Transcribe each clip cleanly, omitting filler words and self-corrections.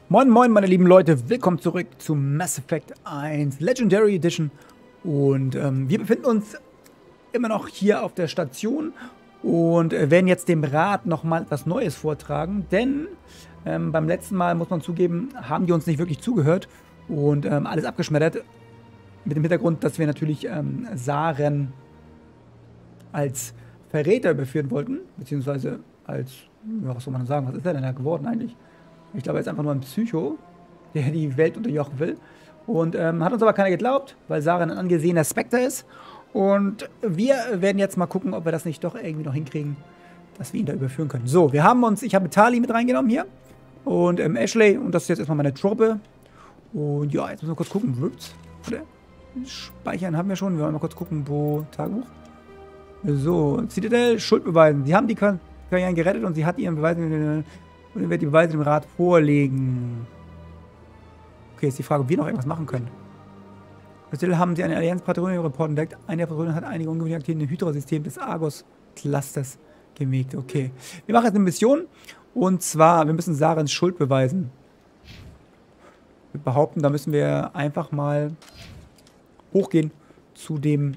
Moin moin meine lieben Leute, willkommen zurück zu Mass Effect 1 Legendary Edition und wir befinden uns immer noch hier auf der Station und werden jetzt dem Rat nochmal etwas Neues vortragen, denn beim letzten Mal, muss man zugeben, haben die uns nicht wirklich zugehört und alles abgeschmettert mit dem Hintergrund, dass wir natürlich Saren als Verräter überführen wollten, beziehungsweise als, ja, was soll man sagen, was ist er denn da geworden eigentlich? Ich glaube, er ist einfach nur ein Psycho, der die Welt unterjochen will. Und hat uns aber keiner geglaubt, weil Saren ein angesehener Spectre ist. Und wir werden jetzt mal gucken, ob wir das nicht doch irgendwie noch hinkriegen, dass wir ihn da überführen können. So, ich habe Tali mit reingenommen hier. Und Ashley, und das ist jetzt erstmal meine Truppe. Und ja, jetzt müssen wir kurz gucken. Oder? Speichern haben wir schon. Wir wollen mal kurz gucken, wo Tagebuch. So, Citadel, Schuld beweisen. Sie haben die Karrieren gerettet und sie hat ihren Beweis. Und er wird die Beweise dem Rat vorlegen. Okay, ist die Frage, ob wir noch irgendwas machen können. Still haben sie eine Allianz-Patrouille-Report entdeckt. Eine der Patrouillen hat einige ungewöhnliche Aktivitäten im Hydra-System des Argos-Clusters gemägt. Okay. Wir machen jetzt eine Mission. Und zwar, wir müssen Sarens Schuld beweisen. Wir behaupten, da müssen wir einfach mal hochgehen zu dem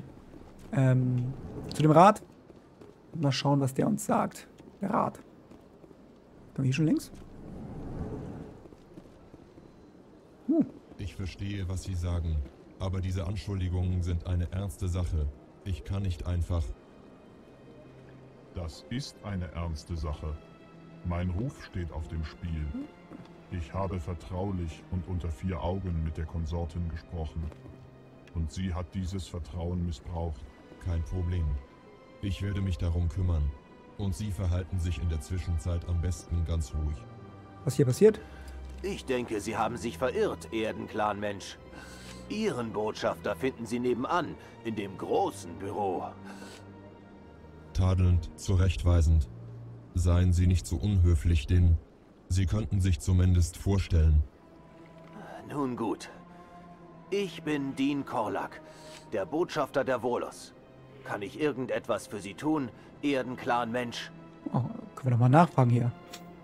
Rat. Und mal schauen, was der uns sagt. Der Rat. Können wir hier schon links? Ich verstehe, was Sie sagen, aber diese Anschuldigungen sind eine ernste Sache. Ich kann nicht einfach... Das ist eine ernste Sache. Mein Ruf steht auf dem Spiel. Ich habe vertraulich und unter 4 Augen mit der Konsortin gesprochen. Und sie hat dieses Vertrauen missbraucht. Kein Problem. Ich werde mich darum kümmern. Und Sie verhalten sich in der Zwischenzeit am besten ganz ruhig. Was hier passiert? Ich denke, Sie haben sich verirrt, Erdenclan-Mensch. Ihren Botschafter finden Sie nebenan, in dem großen Büro. Tadelnd, zurechtweisend. Seien Sie nicht so unhöflich, denn Sie könnten sich zumindest vorstellen. Nun gut. Ich bin Dean Korlak, der Botschafter der Volos. Kann ich irgendetwas für Sie tun, Erdenclan-Mensch? Oh, können wir doch mal nachfragen hier.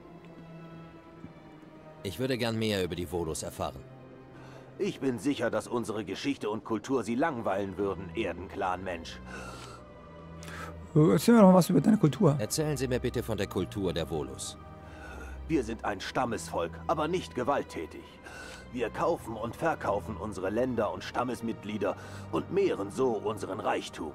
Ich würde gern mehr über die Volos erfahren. Ich bin sicher, dass unsere Geschichte und Kultur Sie langweilen würden, Erdenclan-Mensch. Erzähl mir doch mal was über deine Kultur. Erzählen Sie mir bitte von der Kultur der Volos. Wir sind ein Stammesvolk, aber nicht gewalttätig. Wir kaufen und verkaufen unsere Länder und Stammesmitglieder und mehren so unseren Reichtum.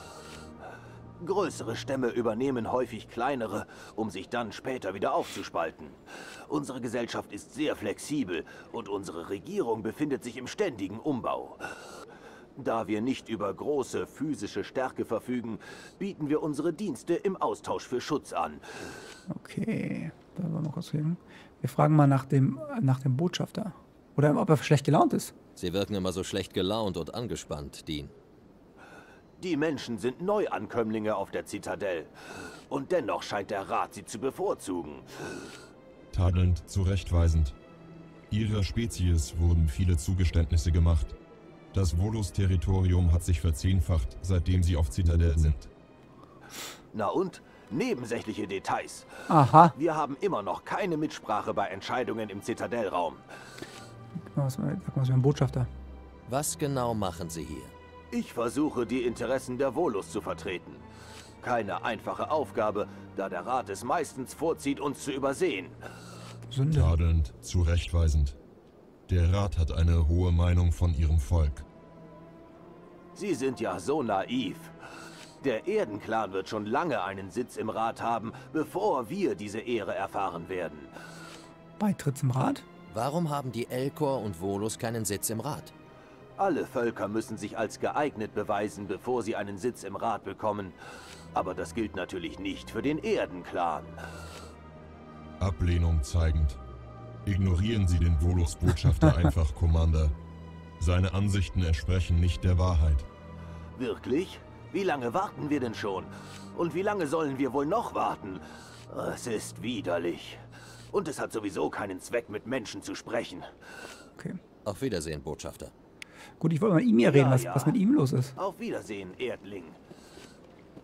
Größere Stämme übernehmen häufig kleinere, um sich dann später wieder aufzuspalten. Unsere Gesellschaft ist sehr flexibel und unsere Regierung befindet sich im ständigen Umbau. Da wir nicht über große physische Stärke verfügen, bieten wir unsere Dienste im Austausch für Schutz an. Okay, da wollen wir kurz reden. Wir fragen mal nach dem Botschafter. Oder ob er schlecht gelaunt ist. Sie wirken immer so schlecht gelaunt und angespannt, Dean. Die Menschen sind Neuankömmlinge auf der Zitadelle. Und dennoch scheint der Rat sie zu bevorzugen. Tadelnd, zurechtweisend. Ihrer Spezies wurden viele Zugeständnisse gemacht. Das Volos-Territorium hat sich verzehnfacht, seitdem sie auf Zitadelle sind. Na und? Nebensächliche Details. Aha. Wir haben immer noch keine Mitsprache bei Entscheidungen im Zitadellraum. Sag mal, was für ein Botschafter. Was genau machen Sie hier? Ich versuche, die Interessen der Volos zu vertreten. Keine einfache Aufgabe, da der Rat es meistens vorzieht, uns zu übersehen. Sünde. Tadelnd, zurechtweisend. Der Rat hat eine hohe Meinung von ihrem Volk. Sie sind ja so naiv. Der Erdenclan wird schon lange einen Sitz im Rat haben, bevor wir diese Ehre erfahren werden. Beitritt zum Rat? Warum haben die Elcor und Volos keinen Sitz im Rat? Alle Völker müssen sich als geeignet beweisen, bevor sie einen Sitz im Rat bekommen. Aber das gilt natürlich nicht für den Erdenclan. Ablehnung zeigend. Ignorieren Sie den Volos-Botschafter einfach, Commander. Seine Ansichten entsprechen nicht der Wahrheit. Wirklich? Wie lange warten wir denn schon? Und wie lange sollen wir wohl noch warten? Es ist widerlich. Und es hat sowieso keinen Zweck, mit Menschen zu sprechen. Okay. Auf Wiedersehen, Botschafter. Gut, ich wollte mal mit ihm hier reden, Ja. was mit ihm los ist. Auf Wiedersehen, Erdling.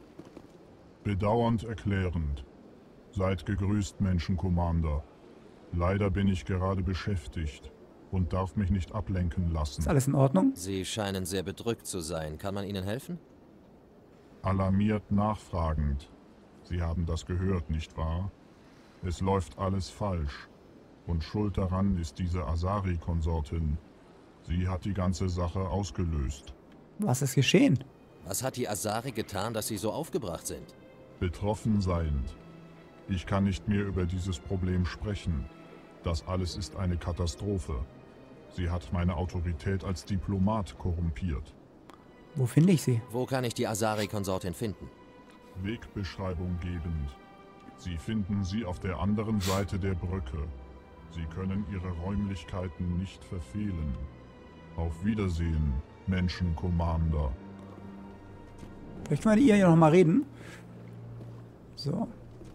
Bedauernd erklärend. Seid gegrüßt, Menschenkommander. Leider bin ich gerade beschäftigt und darf mich nicht ablenken lassen. Ist alles in Ordnung? Sie scheinen sehr bedrückt zu sein. Kann man Ihnen helfen? Alarmiert nachfragend. Sie haben das gehört, nicht wahr? Es läuft alles falsch. Und schuld daran ist diese Asari-Konsortin. Sie hat die ganze Sache ausgelöst. Was ist geschehen? Was hat die Asari getan, dass Sie so aufgebracht sind? Betroffen seiend. Ich kann nicht mehr über dieses Problem sprechen. Das alles ist eine Katastrophe. Sie hat meine Autorität als Diplomat korrumpiert. Wo finde ich sie? Wo kann ich die Asari-Konsortin finden? Wegbeschreibung gebend. Sie finden sie auf der anderen Seite der Brücke. Sie können ihre Räumlichkeiten nicht verfehlen. Auf Wiedersehen, Menschen-Commander. Vielleicht können wir ihr ja noch mal reden. So.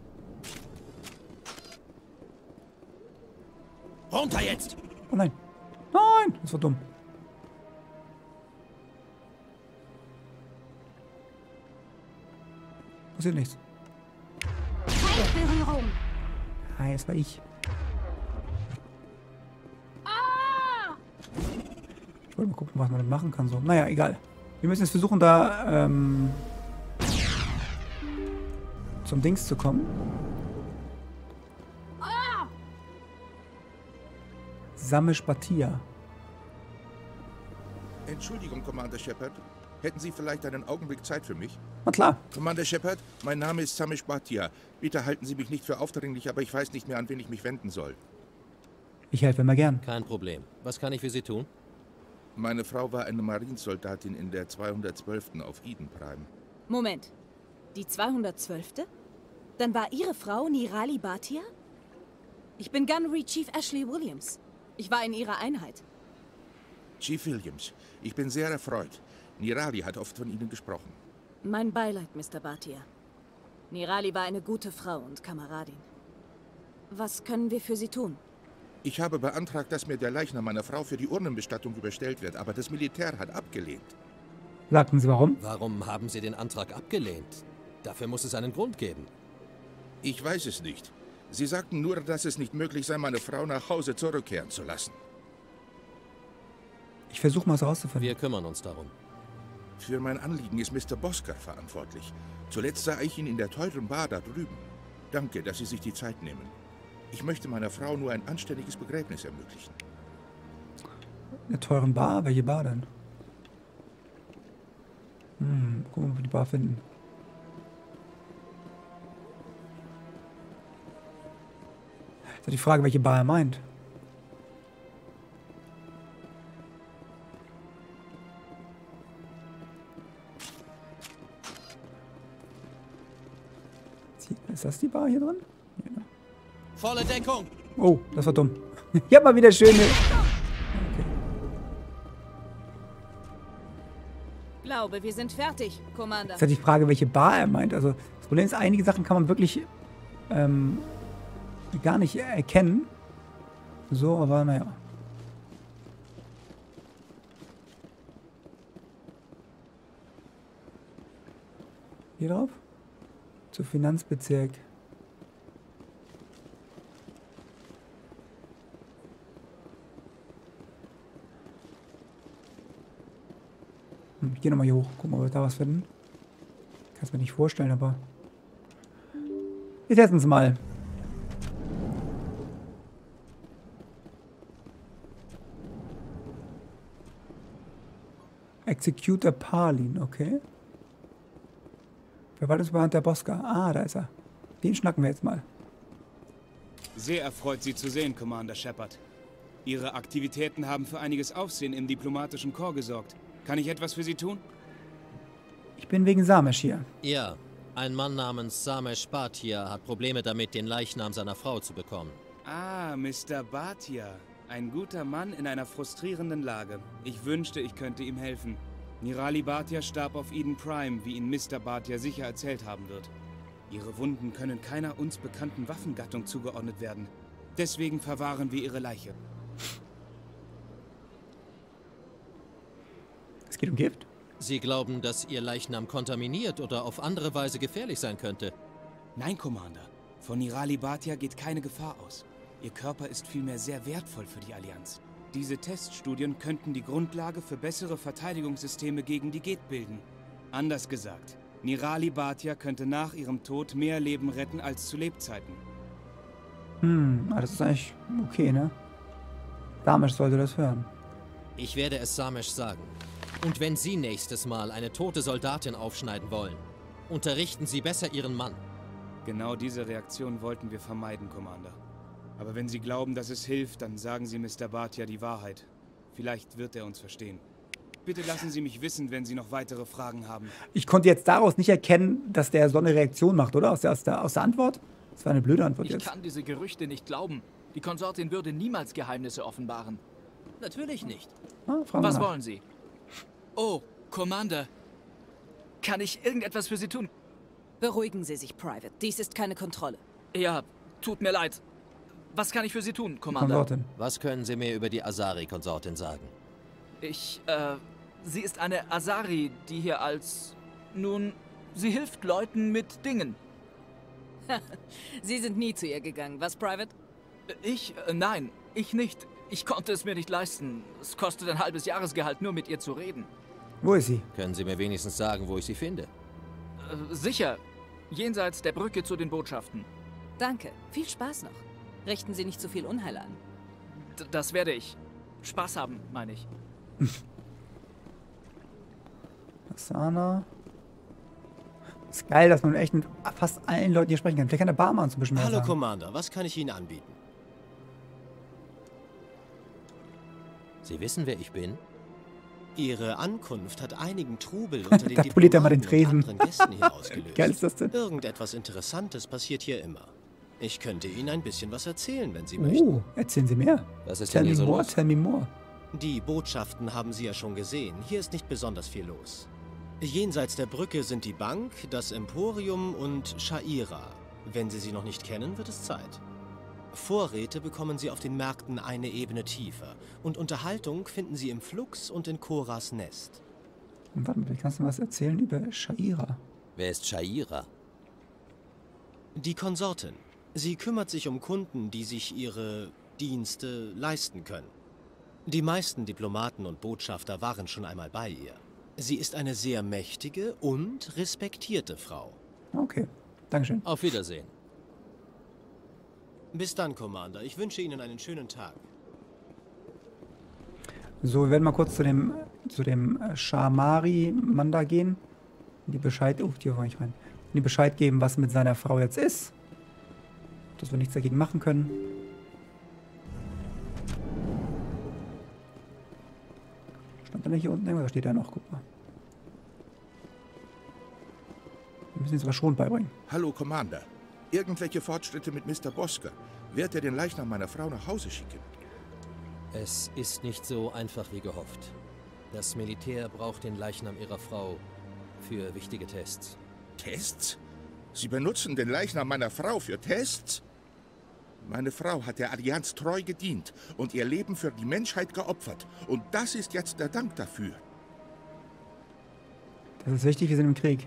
Runter jetzt! Oh nein. Nein, das war dumm. Passiert nichts. Feindberührung! Ah, das war ich. Ich wollte mal gucken, was man damit machen kann. So. Naja, egal. Wir müssen jetzt versuchen, da zum Dings zu kommen. Samesh Bhatia. Entschuldigung, Commander Shepard. Hätten Sie vielleicht einen Augenblick Zeit für mich? Na klar. Commander Shepard, mein Name ist Samesh Bhatia. Bitte halten Sie mich nicht für aufdringlich, aber ich weiß nicht mehr, an wen ich mich wenden soll. Ich helfe immer gern. Kein Problem. Was kann ich für Sie tun? Meine Frau war eine Marinesoldatin in der 212. auf Eden Prime. Moment. Die 212.? Dann war Ihre Frau Nirali Bhatia? Ich bin Gunnery Chief Ashley Williams. Ich war in Ihrer Einheit. Chief Williams, ich bin sehr erfreut. Nirali hat oft von Ihnen gesprochen. Mein Beileid, Mr. Bhatia. Nirali war eine gute Frau und Kameradin. Was können wir für Sie tun? Ich habe beantragt, dass mir der Leichnam meiner Frau für die Urnenbestattung überstellt wird, aber das Militär hat abgelehnt. Sagten Sie warum? Warum haben Sie den Antrag abgelehnt? Dafür muss es einen Grund geben. Ich weiß es nicht. Sie sagten nur, dass es nicht möglich sei, meine Frau nach Hause zurückkehren zu lassen. Ich versuche mal es rauszufinden. Wir kümmern uns darum. Für mein Anliegen ist Mr. Bosker verantwortlich. Zuletzt sah ich ihn in der teuren Bar da drüben. Danke, dass Sie sich die Zeit nehmen. Ich möchte meiner Frau nur ein anständiges Begräbnis ermöglichen. In der teuren Bar? Welche Bar denn? Gucken, ob wir die Bar finden. Ist ja die Frage, welche Bar er meint. Ist das die Bar hier drin? Ja. Volle Deckung! Oh, das war dumm. Ich hab mal wieder schöne... Glaube, wir sind fertig, Commander. Ist ja die Frage, welche Bar er meint. Also, das Problem ist, einige Sachen kann man wirklich gar nicht erkennen. So, aber naja. Hier drauf? Zu Finanzbezirk. Ich gehe nochmal hier hoch. Gucken, ob wir da was finden. Kann es mir nicht vorstellen, aber... Wir testen es mal. Executor Parlin, okay. Verwaltungsbeamter der Bosker. Ah, da ist er. Den schnacken wir jetzt mal. Sehr erfreut, Sie zu sehen, Commander Shepard. Ihre Aktivitäten haben für einiges Aufsehen im diplomatischen Korps gesorgt. Kann ich etwas für Sie tun? Ich bin wegen Samesh hier. Ja, ein Mann namens Samesh Bhatia hat Probleme damit, den Leichnam seiner Frau zu bekommen. Ah, Mr. Bhatia. Ein guter Mann in einer frustrierenden Lage. Ich wünschte, ich könnte ihm helfen. Nirali Bhatia starb auf Eden Prime, wie ihn Mr. Bhatia sicher erzählt haben wird. Ihre Wunden können keiner uns bekannten Waffengattung zugeordnet werden. Deswegen verwahren wir ihre Leiche. Es geht um Gift. Sie glauben, dass Ihr Leichnam kontaminiert oder auf andere Weise gefährlich sein könnte? Nein, Commander. Von Nirali Bhatia geht keine Gefahr aus. Ihr Körper ist vielmehr sehr wertvoll für die Allianz. Diese Teststudien könnten die Grundlage für bessere Verteidigungssysteme gegen die Geth bilden. Anders gesagt, Nirali Bhatia könnte nach ihrem Tod mehr Leben retten als zu Lebzeiten. Das ist eigentlich okay, ne? Samesh sollte das hören. Ich werde es Samesh sagen. Und wenn Sie nächstes Mal eine tote Soldatin aufschneiden wollen, unterrichten Sie besser Ihren Mann. Genau diese Reaktion wollten wir vermeiden, Commander. Aber wenn Sie glauben, dass es hilft, dann sagen Sie Mr. Bhatia die Wahrheit. Vielleicht wird er uns verstehen. Bitte lassen Sie mich wissen, wenn Sie noch weitere Fragen haben. Ich konnte jetzt daraus nicht erkennen, dass der so eine Reaktion macht, oder? Aus der Antwort? Das war eine blöde Antwort jetzt. Ich kann diese Gerüchte nicht glauben. Die Konsortin würde niemals Geheimnisse offenbaren. Natürlich nicht. Was wollen Sie? Oh, Commander. Kann ich irgendetwas für Sie tun? Beruhigen Sie sich, Private. Dies ist keine Kontrolle. Ja, tut mir leid. Was kann ich für Sie tun, Commander? Was können Sie mir über die Asari-Konsortin sagen? Sie ist eine Asari, die hier als... Nun, sie hilft Leuten mit Dingen. Sie sind nie zu ihr gegangen, was, Private? Nein, ich nicht. Ich konnte es mir nicht leisten. Es kostet ein halbes Jahresgehalt, nur mit ihr zu reden. Wo ist sie? Können Sie mir wenigstens sagen, wo ich sie finde? Sicher. Jenseits der Brücke zu den Botschaften. Danke. Viel Spaß noch. Richten Sie nicht zu viel Unheil an. Das werde ich. Spaß haben, meine ich. Asana. Ist geil, dass man echt mit fast allen Leuten hier sprechen kann. Vielleicht kann der Barmann zum Beispiel mehr Hallo, sagen. Commander. Was kann ich Ihnen anbieten? Sie wissen, wer ich bin? Ihre Ankunft hat einigen Trubel unter den Diplomaten und anderen Gästen hier ausgelöst. Geil ist das denn? Irgendetwas Interessantes passiert hier immer. Ich könnte Ihnen ein bisschen was erzählen, wenn Sie möchten. Erzählen Sie mehr. Was ist denn hier so los? Tell me more. Die Botschaften haben Sie ja schon gesehen. Hier ist nicht besonders viel los. Jenseits der Brücke sind die Bank, das Emporium und Sha'ira. Wenn Sie sie noch nicht kennen, wird es Zeit. Vorräte bekommen Sie auf den Märkten eine Ebene tiefer. Und Unterhaltung finden Sie im Flux und in Koras Nest. Und warte mal, kannst du was erzählen über Sha'ira? Wer ist Sha'ira? Die Konsortin. Sie kümmert sich um Kunden, die sich ihre Dienste leisten können. Die meisten Diplomaten und Botschafter waren schon einmal bei ihr. Sie ist eine sehr mächtige und respektierte Frau. Okay, Dankeschön. Auf Wiedersehen. Bis dann, Commander. Ich wünsche Ihnen einen schönen Tag. So, wir werden mal kurz zu dem Shamari-Manda gehen. Die Bescheid... hier war ich rein. Die Bescheid geben, was mit seiner Frau jetzt ist. Dass wir nichts dagegen machen können. Stand da nicht hier unten irgendwas? Steht da noch? Guck mal. Wir müssen jetzt aber schon beibringen. Hallo, Commander. Irgendwelche Fortschritte mit Mr. Bosker? Wird er den Leichnam meiner Frau nach Hause schicken? Es ist nicht so einfach wie gehofft. Das Militär braucht den Leichnam ihrer Frau für wichtige Tests. Tests? Sie benutzen den Leichnam meiner Frau für Tests? Meine Frau hat der Allianz treu gedient und ihr Leben für die Menschheit geopfert. Und das ist jetzt der Dank dafür. Das ist wichtig, wir sind im Krieg.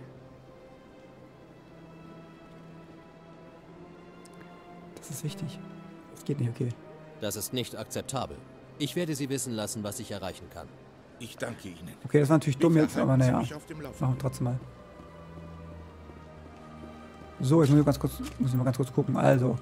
Das ist wichtig. Das geht nicht, okay. Das ist nicht akzeptabel. Ich werde Sie wissen lassen, was ich erreichen kann. Ich danke Ihnen. Okay, das war natürlich dumm jetzt, aber naja. Mich auf dem Laufenden. Machen wir trotzdem mal. So, jetzt muss ich mal ganz kurz gucken. Also,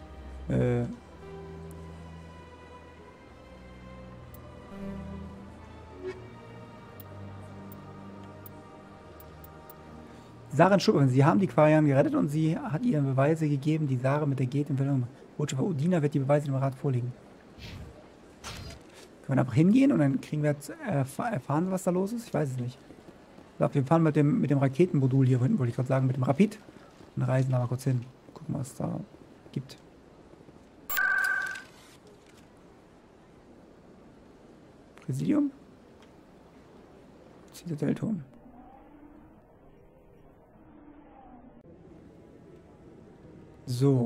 Saren Schuppen, Sie haben die Quarianer gerettet und sie hat ihr Beweise gegeben, die Saren mit der Geth in Verbindung. Botschafter Udina wird die Beweise dem Rat vorlegen. Können wir einfach hingehen und dann kriegen wir jetzt erfahren, was da los ist? Ich weiß es nicht. Ich glaube, wir fahren mit dem Raketenmodul hier hinten, wollte ich gerade sagen, mit dem Rapid. Und reisen da mal kurz hin. Gucken, was es da gibt. Präsidium? Zitadellturm. So.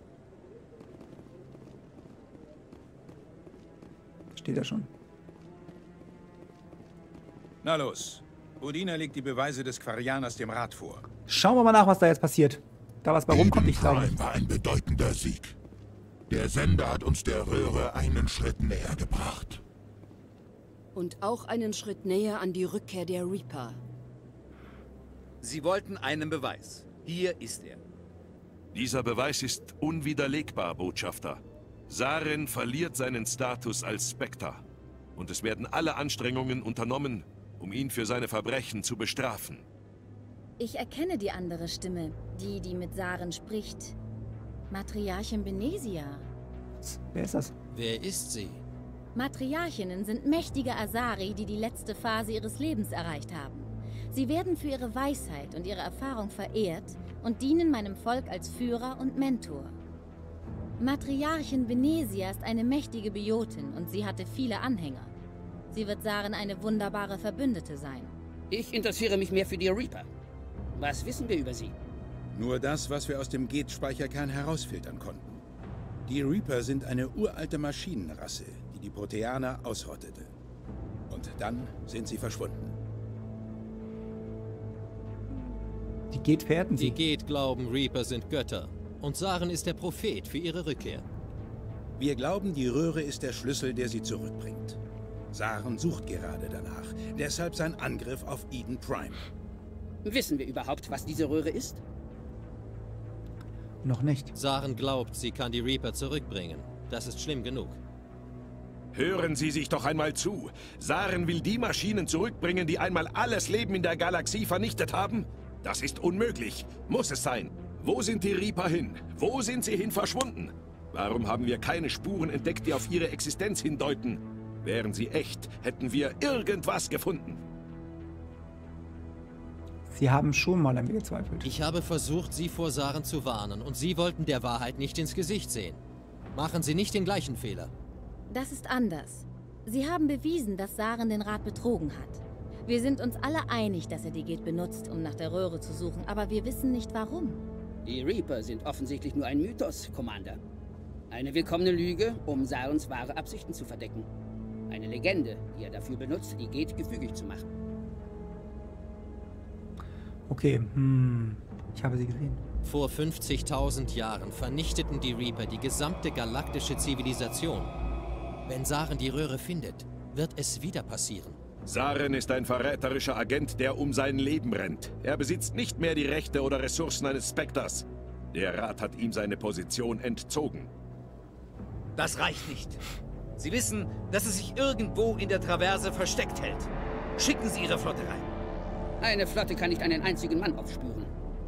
Steht da schon. Na los. Udina legt die Beweise des Quarianers dem Rat vor. Schauen wir mal nach, was da jetzt passiert. Da was bei rumkommt, ich glaube. Prime war ein bedeutender Sieg. Der Sender hat uns der Röhre einen Schritt näher gebracht. Und auch einen Schritt näher an die Rückkehr der Reaper. Sie wollten einen Beweis. Hier ist er. Dieser Beweis ist unwiderlegbar, Botschafter. Saren verliert seinen Status als Spectre. Und es werden alle Anstrengungen unternommen, um ihn für seine Verbrechen zu bestrafen. Ich erkenne die andere Stimme, die mit Saren spricht. Matriarchin Benesia. Wer ist das? Wer ist sie? Matriarchinnen sind mächtige Asari, die die letzte Phase ihres Lebens erreicht haben. Sie werden für ihre Weisheit und ihre Erfahrung verehrt und dienen meinem Volk als Führer und Mentor. Matriarchin Benesia ist eine mächtige Biotin und sie hatte viele Anhänger. Sie wird Saren eine wunderbare Verbündete sein. Ich interessiere mich mehr für die Reaper. Was wissen wir über sie? Nur das, was wir aus dem Geth-Speicherkern herausfiltern konnten. Die Reaper sind eine uralte Maschinenrasse, die die Proteaner ausrottete. Und dann sind sie verschwunden. Die Geth verehrten sie. Die Geth glauben, Reaper sind Götter. Und Saren ist der Prophet für ihre Rückkehr. Wir glauben, die Röhre ist der Schlüssel, der sie zurückbringt. Saren sucht gerade danach. Deshalb sein Angriff auf Eden Prime. Wissen wir überhaupt, was diese Röhre ist? Noch nicht. Saren glaubt, sie kann die Reaper zurückbringen. Das ist schlimm genug. Hören Sie sich doch einmal zu. Saren will die Maschinen zurückbringen, die einmal alles Leben in der Galaxie vernichtet haben? Das ist unmöglich. Muss es sein. Wo sind die Reaper hin? Wo sind sie hin verschwunden? Warum haben wir keine Spuren entdeckt, die auf ihre Existenz hindeuten? Wären sie echt, hätten wir irgendwas gefunden. Sie haben schon mal an mir gezweifelt. Ich habe versucht, Sie vor Saren zu warnen und Sie wollten der Wahrheit nicht ins Gesicht sehen. Machen Sie nicht den gleichen Fehler. Das ist anders. Sie haben bewiesen, dass Saren den Rat betrogen hat. Wir sind uns alle einig, dass er die Geth benutzt, um nach der Röhre zu suchen, aber wir wissen nicht warum. Die Reaper sind offensichtlich nur ein Mythos, Commander. Eine willkommene Lüge, um Sarens wahre Absichten zu verdecken. Eine Legende, die er dafür benutzt, die Geth gefügig zu machen. Okay, ich habe sie gesehen. Vor 50.000 Jahren vernichteten die Reaper die gesamte galaktische Zivilisation. Wenn Saren die Röhre findet, wird es wieder passieren. Saren ist ein verräterischer Agent, der um sein Leben rennt. Er besitzt nicht mehr die Rechte oder Ressourcen eines Spectres. Der Rat hat ihm seine Position entzogen. Das reicht nicht. Sie wissen, dass es sich irgendwo in der Traverse versteckt hält. Schicken Sie Ihre Flotte rein. Eine Flotte kann nicht einen einzigen Mann aufspüren.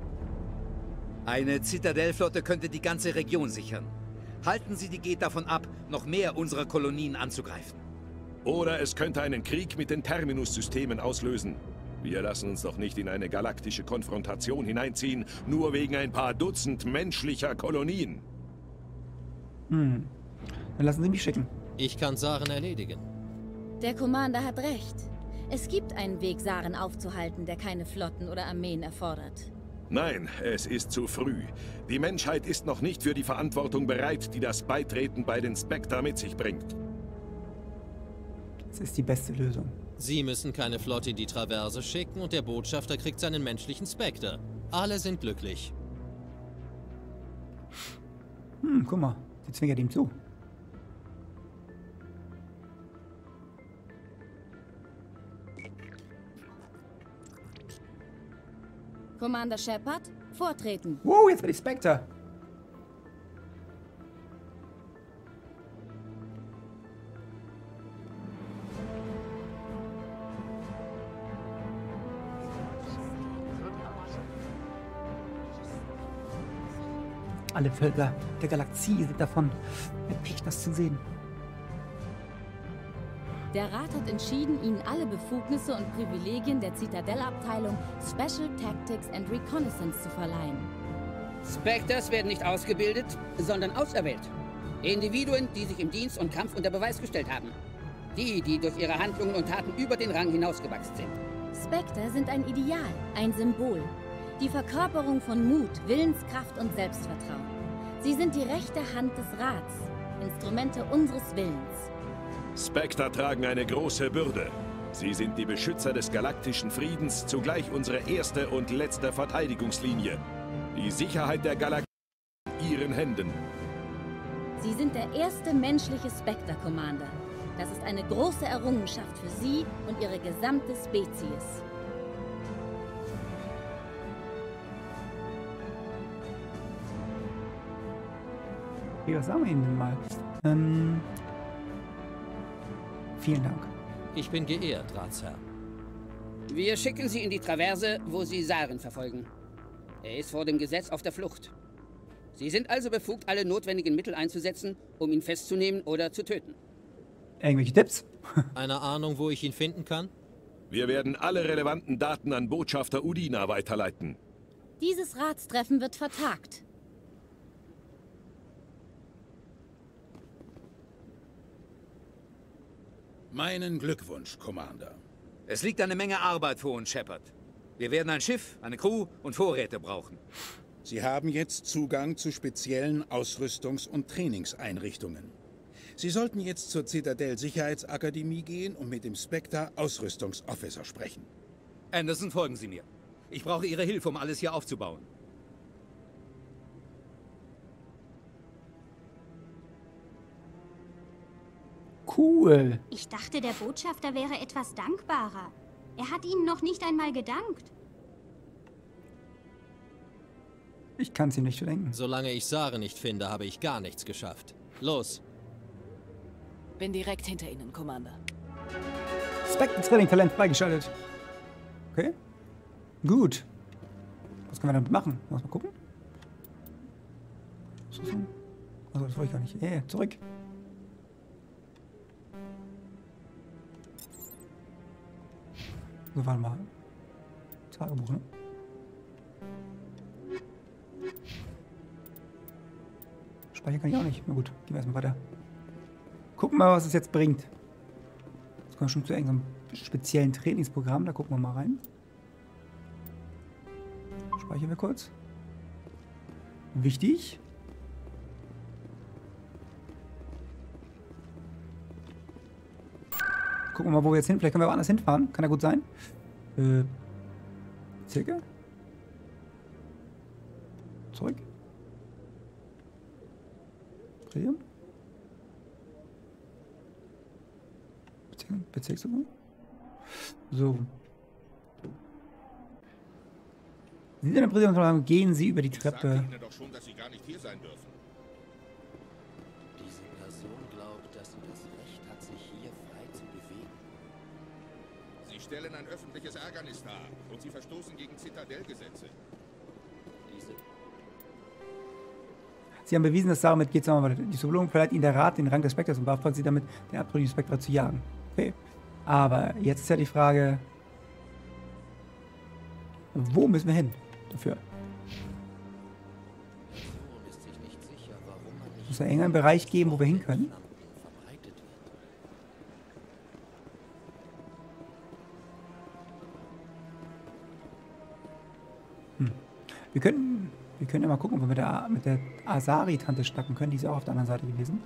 Eine Zitadellflotte könnte die ganze Region sichern. Halten Sie die Geth davon ab, noch mehr unserer Kolonien anzugreifen. Oder es könnte einen Krieg mit den Terminus-Systemen auslösen. Wir lassen uns doch nicht in eine galaktische Konfrontation hineinziehen, nur wegen ein paar Dutzend menschlicher Kolonien. Dann lassen Sie mich schicken. Ich kann Saren erledigen. Der Commander hat recht. Es gibt einen Weg, Saren aufzuhalten, der keine Flotten oder Armeen erfordert. Nein, es ist zu früh. Die Menschheit ist noch nicht für die Verantwortung bereit, die das Beitreten bei den Spectre mit sich bringt. Das ist die beste Lösung. Sie müssen keine Flotte in die Traverse schicken und der Botschafter kriegt seinen menschlichen Spectre. Alle sind glücklich. Guck mal, sie zwinkert ihm zu. Commander Shepard, vortreten. Wow, jetzt bin ich Spectre. Alle Völker der Galaxie sind davon erpicht, das zu sehen. Der Rat hat entschieden, ihnen alle Befugnisse und Privilegien der Zitadellabteilung Special Tactics and Reconnaissance zu verleihen. Spectres werden nicht ausgebildet, sondern auserwählt. Individuen, die sich im Dienst und Kampf unter Beweis gestellt haben. Die durch ihre Handlungen und Taten über den Rang hinausgewachsen sind. Spectre sind ein Ideal, ein Symbol. Die Verkörperung von Mut, Willenskraft und Selbstvertrauen. Sie sind die rechte Hand des Rats, Instrumente unseres Willens. Spectre tragen eine große Bürde. Sie sind die Beschützer des galaktischen Friedens, zugleich unsere erste und letzte Verteidigungslinie. Die Sicherheit der Galaxie in ihren Händen. Sie sind der erste menschliche Spectre, Commander. Das ist eine große Errungenschaft für Sie und Ihre gesamte Spezies. Okay, was sagen wir Ihnen denn mal? Vielen Dank. Ich bin geehrt, Ratsherr. Wir schicken Sie in die Traverse, wo Sie Saren verfolgen. Er ist vor dem Gesetz auf der Flucht. Sie sind also befugt, alle notwendigen Mittel einzusetzen, um ihn festzunehmen oder zu töten. Irgendwelche Tipps? Eine Ahnung, wo ich ihn finden kann? Wir werden alle relevanten Daten an Botschafter Udina weiterleiten. Dieses Ratstreffen wird vertagt. Meinen Glückwunsch, Commander. Es liegt eine Menge Arbeit vor uns, Shepard. Wir werden ein Schiff, eine Crew und Vorräte brauchen. Sie haben jetzt Zugang zu speziellen Ausrüstungs- und Trainingseinrichtungen. Sie sollten jetzt zur Citadel-Sicherheitsakademie gehen und mit dem Spectre-Ausrüstungsofficer sprechen. Anderson, folgen Sie mir. Ich brauche Ihre Hilfe, um alles hier aufzubauen. Cool. Ich dachte, der Botschafter wäre etwas dankbarer. Er hat Ihnen noch nicht einmal gedankt. Ich kann es ihm nicht verdenken. Solange ich Saren nicht finde, habe ich gar nichts geschafft. Los. Bin direkt hinter Ihnen, Commander. Spectre-Training-Talent freigeschaltet. Okay. Gut. Was können wir damit machen? Lass mal gucken. So. Also, das wollte ich gar nicht. Zurück. So, warte mal. Tagebuch, ne? Speichern kann ich auch nicht. Na gut, gehen wir erstmal weiter. Gucken wir mal, was es jetzt bringt. Jetzt kommen wir schon zu irgendeinem speziellen Trainingsprogramm. Da gucken wir mal rein. Speichern wir kurz. Wichtig. Gucken wir mal, wo wir jetzt hin. Vielleicht können wir woanders hinfahren. Kann ja gut sein. Circa. Zurück. Drehen. Bezirksverwaltung. So. Sie sind in der Präsidentenverwaltung, gehen Sie über die Treppe. Ich sage Ihnen doch schon, dass Sie gar nicht hier sein dürfen. Diese Person glaubt, dass sie das Recht hat, sich hier frei zu bewegen. Sie stellen ein öffentliches Ärgernis dar und Sie verstoßen gegen Zitadellgesetze. Sie haben bewiesen, dass damit geht es nochmal weiter. Die Belohnung verleiht Ihnen der Rat den Rang des Spectres und beauftragt Sie damit, den abtrünnigen Spectre zu jagen. Okay. Aber jetzt ist ja die Frage, wo müssen wir hin dafür? Es muss ja irgendeinen Bereich geben, wo wir hin können. Wir können ja mal gucken, ob wir mit der Asari-Tante schnacken können. Die ist ja auch auf der anderen Seite gewesen.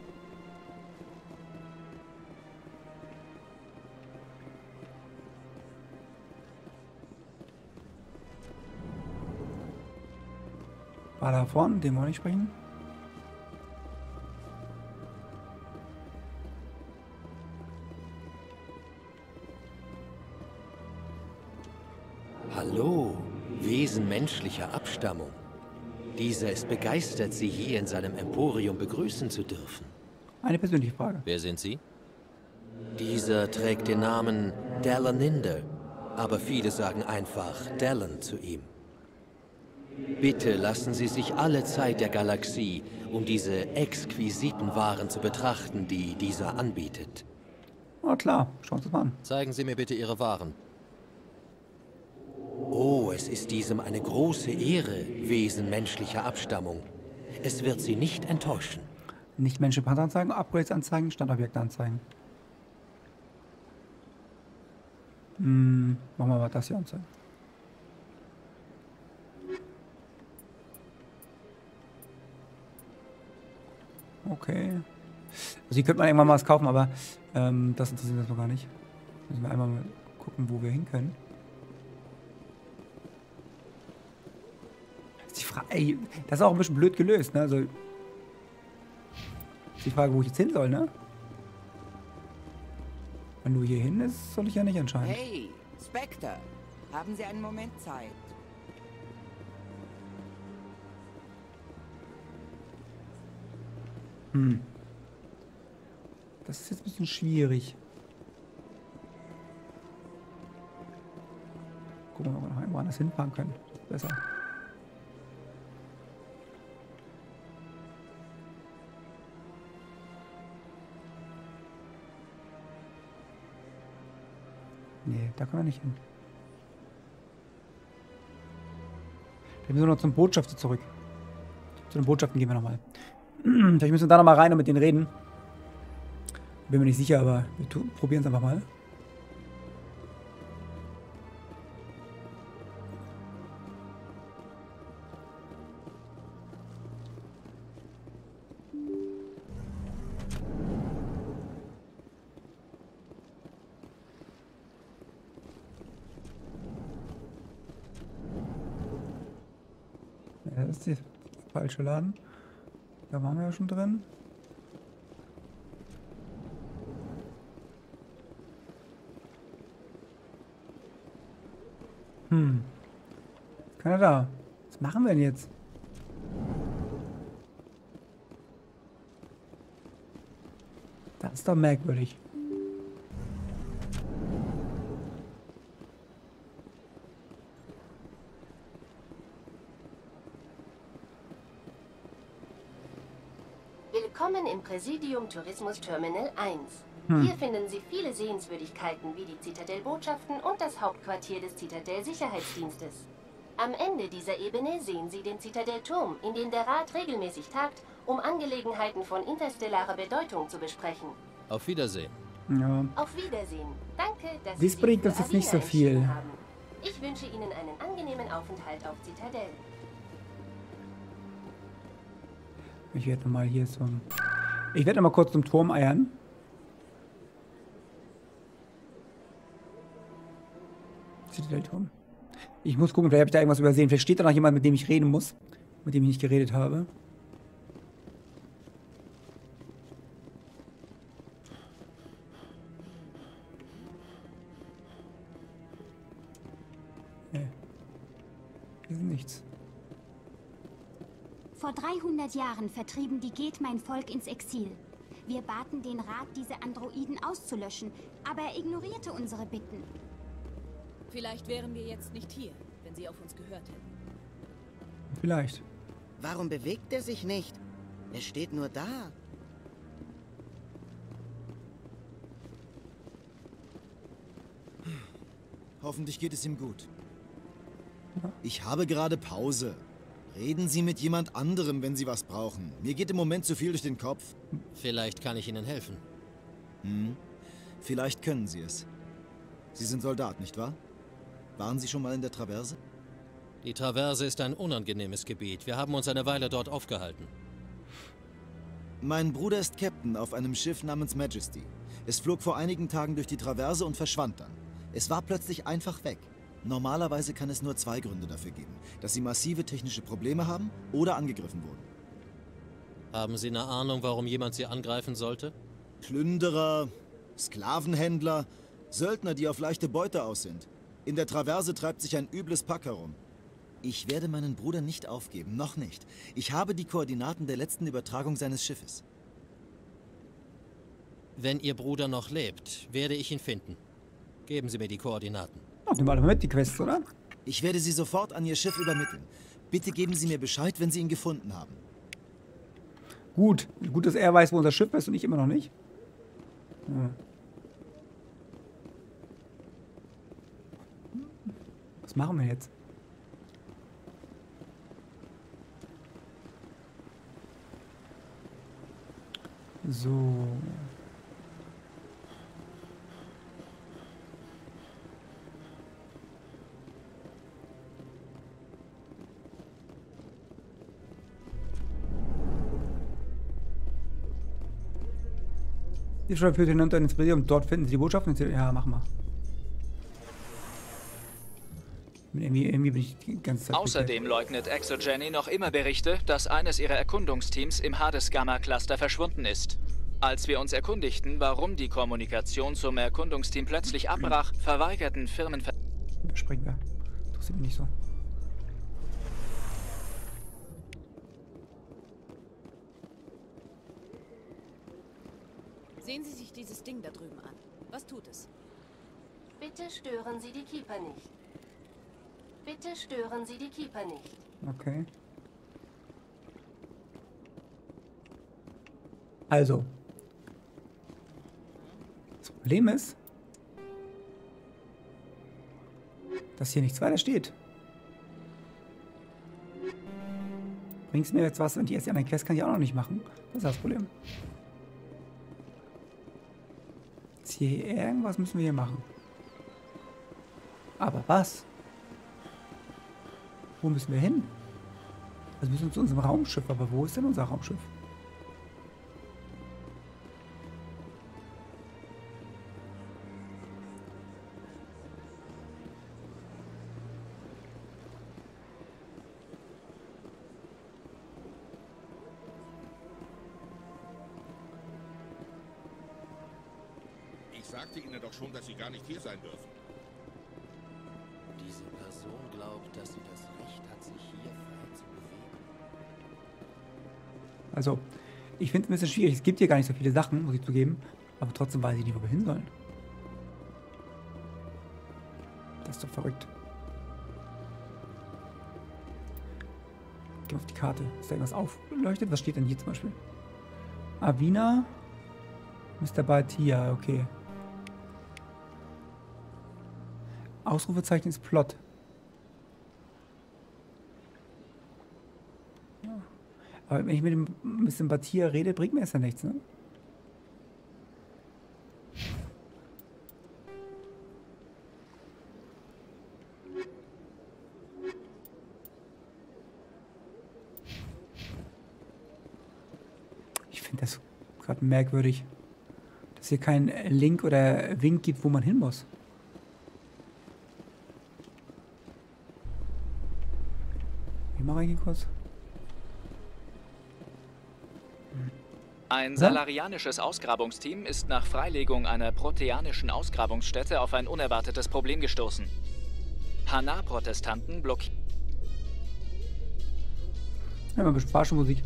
War da vorne, den wollen wir nicht sprechen. Hallo, Wesen menschlicher Abstammung. Dieser ist begeistert, Sie hier in seinem Emporium begrüßen zu dürfen. Eine persönliche Frage. Wer sind Sie? Dieser trägt den Namen Dallaninder, aber viele sagen einfach Dallan zu ihm. Bitte lassen Sie sich alle Zeit der Galaxie, um diese exquisiten Waren zu betrachten, die dieser anbietet. Oh klar, schauen Sie uns mal an. Zeigen Sie mir bitte Ihre Waren. Oh, es ist diesem eine große Ehre, Wesen menschlicher Abstammung. Es wird Sie nicht enttäuschen. Nicht menschliche Panzer anzeigen, Upgrades anzeigen, Standobjekte anzeigen. Machen wir mal das hier anzeigen. Okay. Also hier könnte man irgendwann mal was kaufen, aber das interessiert uns noch gar nicht. Müssen wir einmal mal gucken, wo wir hin können. Das ist die Frage, ey, das ist auch ein bisschen blöd gelöst, ne? Also Ist die Frage, wo ich jetzt hin soll, ne? Wenn du hier hin ist, soll ich ja nicht anscheinend. Hey, Spectre, haben Sie einen Moment Zeit? Das ist jetzt ein bisschen schwierig. Gucken wir mal, ob wir noch woanders hinfahren können. Das ist besser. Nee, da können wir nicht hin. Wir müssen noch zum Botschafter zurück. Zu den Botschaften gehen wir nochmal. Vielleicht müssen wir da nochmal rein und mit denen reden. Bin mir nicht sicher, aber wir probieren es einfach mal. Ja, das ist der falsche Laden. Da waren wir ja schon drin. Ist keiner da. Was machen wir denn jetzt? Das ist doch merkwürdig. Willkommen im Präsidium Tourismus Terminal 1. Hier finden Sie viele Sehenswürdigkeiten wie die Zitadell-Botschaften und das Hauptquartier des Zitadell-Sicherheitsdienstes. Am Ende dieser Ebene sehen Sie den Zitadell-Turm, in dem der Rat regelmäßig tagt, um Angelegenheiten von interstellarer Bedeutung zu besprechen. Auf Wiedersehen. Ja. Auf Wiedersehen. Danke, dass Das Sie bringt sich uns für jetzt nicht so Arena viel. entschieden haben. Ich wünsche Ihnen einen angenehmen Aufenthalt auf Zitadell. Ich werde mal hier so. Ich werde mal kurz zum Turm eiern. Zitadell-Turm. Ich muss gucken, vielleicht habe ich da irgendwas übersehen. Vielleicht steht da noch jemand, mit dem ich reden muss. Mit dem ich nicht geredet habe. Nee. Hier ist nichts. Vor 300 Jahren vertrieben die Geth mein Volk ins Exil. Wir baten den Rat, diese Androiden auszulöschen, aber er ignorierte unsere Bitten. Vielleicht wären wir jetzt nicht hier, wenn sie auf uns gehört hätten. Vielleicht. Warum bewegt er sich nicht? Er steht nur da. Hoffentlich geht es ihm gut. Ich habe gerade Pause. Reden Sie mit jemand anderem, wenn Sie was brauchen. Mir geht im Moment zu viel durch den Kopf. Vielleicht kann ich Ihnen helfen. Vielleicht können Sie es. Sie sind Soldat, nicht wahr? Waren Sie schon mal in der Traverse? Die Traverse ist ein unangenehmes Gebiet. Wir haben uns eine Weile dort aufgehalten. Mein Bruder ist Captain auf einem Schiff namens Majesty. Es flog vor einigen Tagen durch die Traverse und verschwand dann. Es war plötzlich einfach weg. Normalerweise kann es nur zwei Gründe dafür geben. Dass Sie massive technische Probleme haben oder angegriffen wurden. Haben Sie eine Ahnung, warum jemand Sie angreifen sollte? Plünderer, Sklavenhändler, Söldner, die auf leichte Beute aus sind. In der Traverse treibt sich ein übles Pack herum. Ich werde meinen Bruder nicht aufgeben, noch nicht. Ich habe die Koordinaten der letzten Übertragung seines Schiffes. Wenn Ihr Bruder noch lebt, werde ich ihn finden. Geben Sie mir die Koordinaten. Ach, nimm mal mit die Quests, oder? Ich werde sie sofort an Ihr Schiff übermitteln. Bitte geben Sie mir Bescheid, wenn Sie ihn gefunden haben. Gut. Gut, dass er weiß, wo unser Schiff ist und ich immer noch nicht. Ja. Was machen wir jetzt? So. Die Schreibe führt hinunter ins Präsidium. Dort finden Sie die Botschaften. Ja, machen wir. Irgendwie bin ich die ganze Zeit... Außerdem leugnet Exogeny noch immer Berichte, dass eines ihrer Erkundungsteams im Hades-Gamma-Cluster verschwunden ist. Als wir uns erkundigten, warum die Kommunikation zum Erkundungsteam plötzlich abbrach, verweigerten Firmen... Überspringen wir. Interessiert mich nicht so. Sehen Sie sich dieses Ding da drüben an. Was tut es? Bitte stören Sie die Keeper nicht. Bitte stören Sie die Keeper nicht. Okay. Also. Das Problem ist, dass hier nichts weiter steht. Bringt's mir jetzt was, wenn die erst die anderen Quests kann ich auch noch nicht machen. Das ist das Problem. Jetzt hier irgendwas müssen wir hier machen. Aber was? Wo müssen wir hin? Also wir müssen zu unserem Raumschiff, aber wo ist denn unser Raumschiff? Ich sagte Ihnen doch schon, dass Sie gar nicht hier sein dürfen. Diese Person glaubt, dass sie das Recht hat, sich hier frei zu bewegen. Also, ich finde es ein bisschen schwierig. Es gibt hier gar nicht so viele Sachen, muss ich zugeben. Aber trotzdem weiß ich nicht, wo wir hin sollen. Das ist doch verrückt. Geh auf die Karte. Ist da irgendwas aufgeleuchtet? Was steht denn hier zum Beispiel? Avina. Mr. Batia, okay. Ausrufezeichen ist Plot. Ja. Aber wenn ich mit dem Mr. Batia rede, bringt mir das ja nichts, ne? Ich finde das gerade merkwürdig, dass hier kein Link oder Wink gibt, wo man hin muss. Mal reingehen kurz. Ein salarianisches Ausgrabungsteam ist nach Freilegung einer proteanischen Ausgrabungsstätte auf ein unerwartetes Problem gestoßen. Hana-Protestanten blockieren... Ja, mal ein bisschen Fahrstuhlmusik.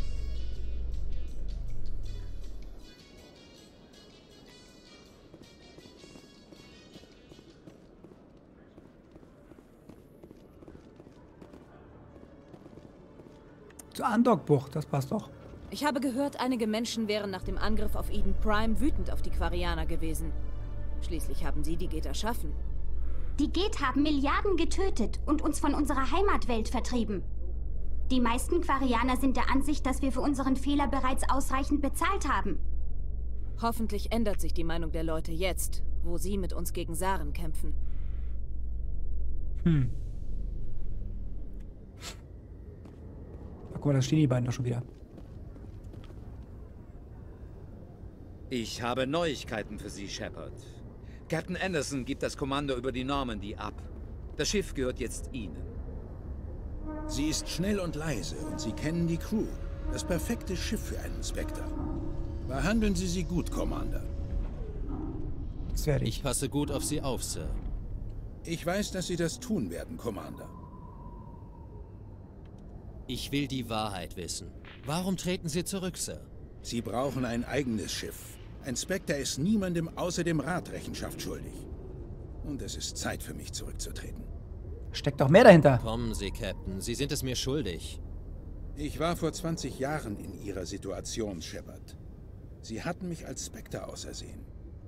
Zur Andockbucht, das passt doch. Ich habe gehört, einige Menschen wären nach dem Angriff auf Eden Prime wütend auf die Quarianer gewesen. Schließlich haben sie die Geth erschaffen. Die Geth haben Milliarden getötet und uns von unserer Heimatwelt vertrieben. Die meisten Quarianer sind der Ansicht, dass wir für unseren Fehler bereits ausreichend bezahlt haben. Hoffentlich ändert sich die Meinung der Leute jetzt, wo sie mit uns gegen Saren kämpfen. Guck mal, da stehen die beiden doch schon wieder. Ich habe Neuigkeiten für Sie, Shepard. Captain Anderson gibt das Kommando über die Normandy ab. Das Schiff gehört jetzt Ihnen. Sie ist schnell und leise und Sie kennen die Crew. Das perfekte Schiff für einen Spectre. Behandeln Sie sie gut, Commander. Ich passe gut auf Sie auf, Sir. Ich weiß, dass Sie das tun werden, Commander. Ich will die Wahrheit wissen. Warum treten Sie zurück, Sir? Sie brauchen ein eigenes Schiff. Ein Spectre ist niemandem außer dem Rat Rechenschaft schuldig. Und es ist Zeit für mich zurückzutreten. Steckt doch mehr dahinter. Kommen Sie, Captain. Sie sind es mir schuldig. Ich war vor 20 Jahren in Ihrer Situation, Shepard. Sie hatten mich als Spectre ausersehen.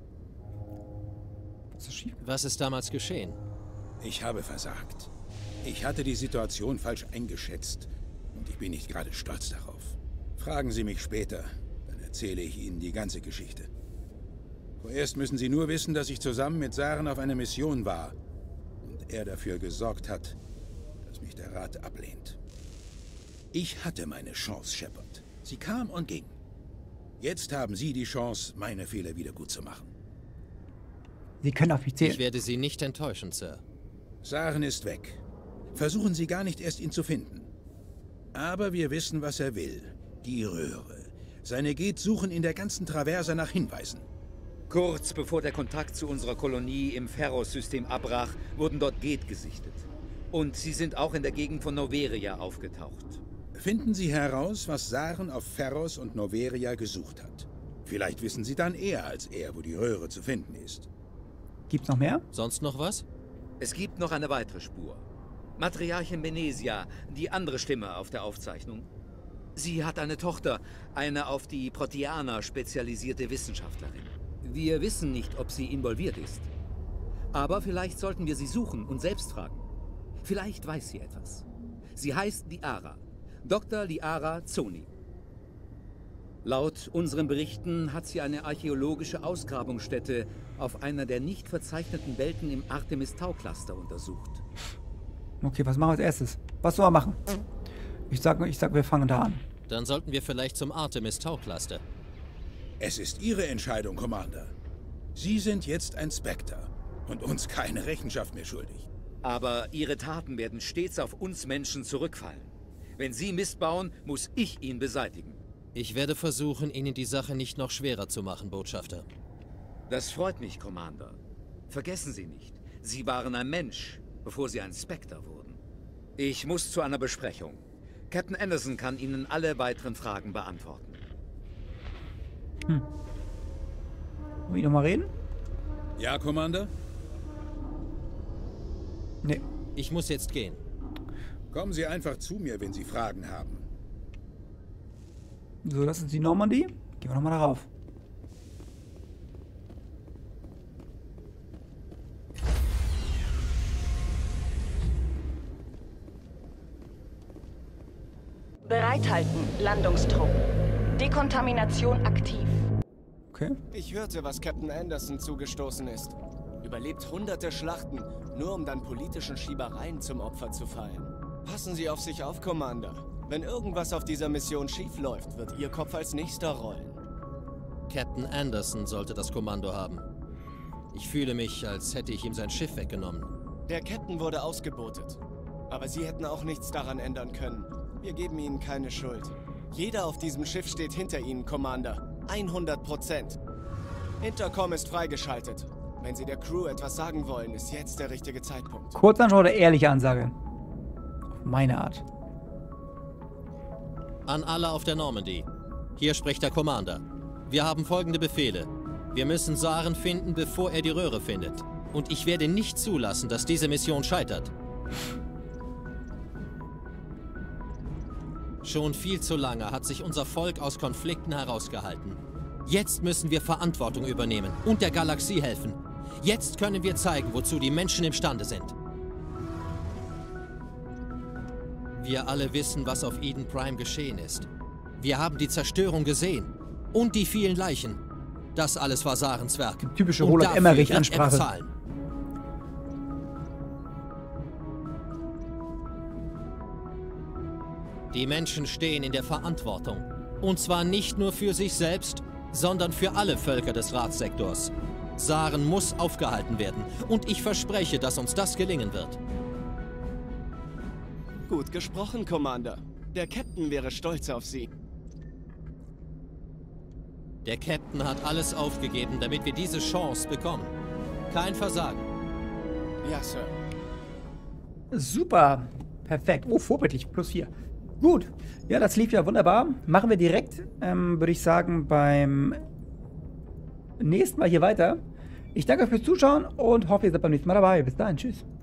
Was ist damals geschehen? Ich habe versagt. Ich hatte die Situation falsch eingeschätzt. Und ich bin nicht gerade stolz darauf. Fragen Sie mich später, dann erzähle ich Ihnen die ganze Geschichte. Vorerst müssen Sie nur wissen, dass ich zusammen mit Saren auf einer Mission war und er dafür gesorgt hat, dass mich der Rat ablehnt. Ich hatte meine Chance, Shepard. Sie kam und ging. Jetzt haben Sie die Chance, meine Fehler wieder gut zu machen. Sie können auf mich zählen. Ich werde Sie nicht enttäuschen, Sir. Saren ist weg. Versuchen Sie gar nicht erst, ihn zu finden. Aber wir wissen, was er will. Die Röhre. Seine Geth suchen in der ganzen Traverse nach Hinweisen. Kurz bevor der Kontakt zu unserer Kolonie im Ferros-System abbrach, wurden dort Geth gesichtet. Und sie sind auch in der Gegend von Noveria aufgetaucht. Finden Sie heraus, was Saren auf Ferros und Noveria gesucht hat. Vielleicht wissen Sie dann eher als er, wo die Röhre zu finden ist. Gibt's noch mehr? Sonst noch was? Es gibt noch eine weitere Spur. Matriarchin Benesia, die andere Stimme auf der Aufzeichnung. Sie hat eine Tochter, eine auf die Proteaner spezialisierte Wissenschaftlerin. Wir wissen nicht, ob sie involviert ist. Aber vielleicht sollten wir sie suchen und selbst fragen. Vielleicht weiß sie etwas. Sie heißt Liara. Dr. Liara Zoni. Laut unseren Berichten hat sie eine archäologische Ausgrabungsstätte auf einer der nicht verzeichneten Welten im Artemis-Tau-Cluster untersucht. Okay, was machen wir als erstes? Was sollen wir machen? Ich sag, wir fangen da an. Dann sollten wir vielleicht zum Artemis-Tau-Cluster. Es ist Ihre Entscheidung, Commander. Sie sind jetzt ein Spectre und uns keine Rechenschaft mehr schuldig. Aber Ihre Taten werden stets auf uns Menschen zurückfallen. Wenn Sie Mist bauen, muss ich ihn beseitigen. Ich werde versuchen, Ihnen die Sache nicht noch schwerer zu machen, Botschafter. Das freut mich, Commander. Vergessen Sie nicht, Sie waren ein Mensch, bevor Sie ein Spectre wurden. Ich muss zu einer Besprechung. Captain Anderson kann Ihnen alle weiteren Fragen beantworten. Wollen wir nochmal reden? Ja, Commander? Nee. Ich muss jetzt gehen. Kommen Sie einfach zu mir, wenn Sie Fragen haben. So, das ist die Normandie. Gehen wir nochmal darauf. Bereithalten, Landungstrupp. Dekontamination aktiv. Okay. Ich hörte, was Captain Anderson zugestoßen ist. Überlebt hunderte Schlachten, nur um dann politischen Schiebereien zum Opfer zu fallen. Passen Sie auf sich auf, Commander. Wenn irgendwas auf dieser Mission schief läuft, wird Ihr Kopf als nächster rollen. Captain Anderson sollte das Kommando haben. Ich fühle mich, als hätte ich ihm sein Schiff weggenommen. Der Captain wurde ausgebotet. Aber Sie hätten auch nichts daran ändern können. Wir geben Ihnen keine Schuld. Jeder auf diesem Schiff steht hinter Ihnen, Commander. 100%. Intercom ist freigeschaltet. Wenn Sie der Crew etwas sagen wollen, ist jetzt der richtige Zeitpunkt. Kurzansprache oder ehrliche Ansage? Auf meine Art. An alle auf der Normandie. Hier spricht der Commander. Wir haben folgende Befehle. Wir müssen Saren finden, bevor er die Röhre findet. Und ich werde nicht zulassen, dass diese Mission scheitert. Schon viel zu lange hat sich unser Volk aus Konflikten herausgehalten. Jetzt müssen wir Verantwortung übernehmen und der Galaxie helfen. Jetzt können wir zeigen, wozu die Menschen imstande sind. Wir alle wissen, was auf Eden Prime geschehen ist. Wir haben die Zerstörung gesehen. Und die vielen Leichen. Das alles war Sarens Werk. Die typische Roland Emmerich-Ansprache. Die Menschen stehen in der Verantwortung. Und zwar nicht nur für sich selbst, sondern für alle Völker des Ratssektors. Saren muss aufgehalten werden. Und ich verspreche, dass uns das gelingen wird. Gut gesprochen, Commander. Der Captain wäre stolz auf Sie. Der Captain hat alles aufgegeben, damit wir diese Chance bekommen. Kein Versagen. Ja, Sir. Super. Perfekt. Oh, vorbildlich. +4. Gut. Ja, das lief ja wunderbar. Machen wir direkt, würde ich sagen, beim nächsten Mal hier weiter. Ich danke euch fürs Zuschauen und hoffe, ihr seid beim nächsten Mal dabei. Bis dahin. Tschüss.